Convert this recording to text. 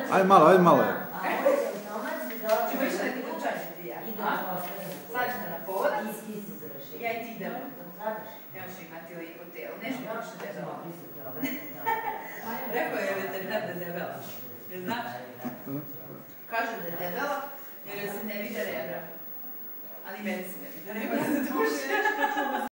Aj malo, aj malo. Ćemo išli neki učanje ti ja. Sad ćete na povodac. Ja i ti idemo. Ja ću imati lijepo tijelo. Nešto mi piše debela. Rekao je veterinar da je debela. Jer znaš? Kaže da je debela jer se ne vide rebra. Ali meni se ne vide rebra za duše.